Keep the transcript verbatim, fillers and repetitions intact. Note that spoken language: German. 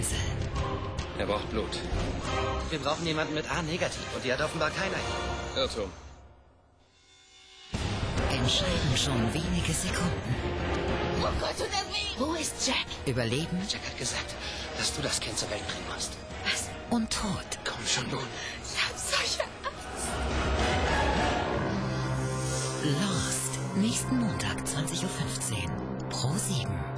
Insel. Er braucht Blut. Wir brauchen jemanden mit A-negativ und die hat offenbar keiner. Irrtum. Entscheiden schon wenige Sekunden. Oh Gott, tut das weh! Wo ist Jack? Überleben Jack hat gesagt, dass du das Kind zur Welt bringen musst. Was? und Tod. Komm schon nun. Ich hab solche Angst. Lost. Nächsten Montag, zwanzig Uhr fünfzehn. Pro sieben.